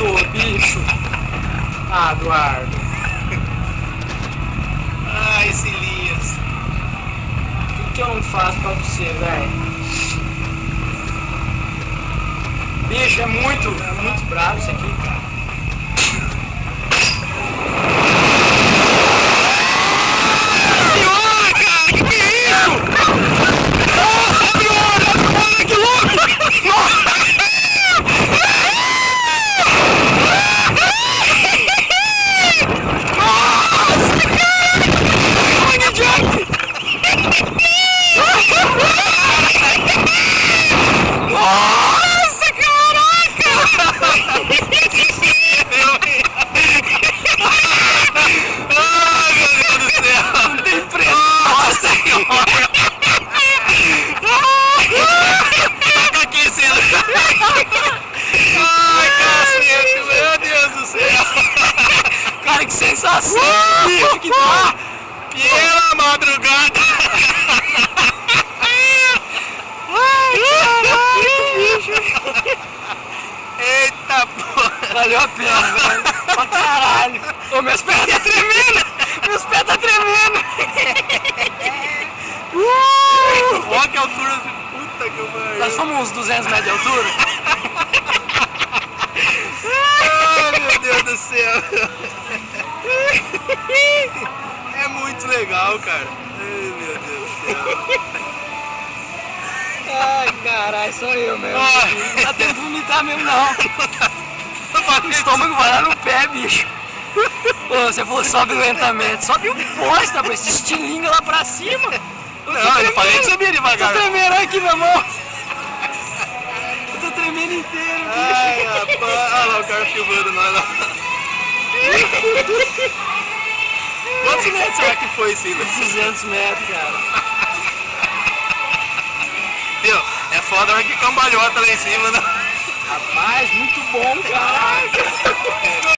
matou, bicho. Ah, Eduardo. Ai, Elias. O que eu não faço pra você, velho? Bicho, é muito bravo isso aqui, cara. Cara, que sensação, bicho, que dá! Pela madrugada! Caralho, bicho! Eita porra! Valeu a pena, velho! Pra caralho! Ô, meus pés tá tremendo! Meus pés tá tremendo! Olha que altura! Puta que pariu! Nós somos uns 200 metros de altura? Ai, meu Deus do céu! É muito legal, cara! Ai, meu Deus do céu! Ai, caralho, sou eu mesmo. Oh. Não dá tempo de vomitar mesmo, não. O estômago vai lá no pé, bicho. Pô, você falou sobe lentamente. Sobe um poste, rapaz. Esse estilinga lá pra cima. Não, eu falei que subia devagar. Eu tô tremendo aqui, meu amor. Eu tô tremendo inteiro, bicho. Ai, rapaz. Olha lá o cara filmando nós lá. Quantos metros será que foi, Silas? 200 metros, cara. Viu? É foda a hora que cambalhota lá em cima, né? Rapaz, muito bom, cara.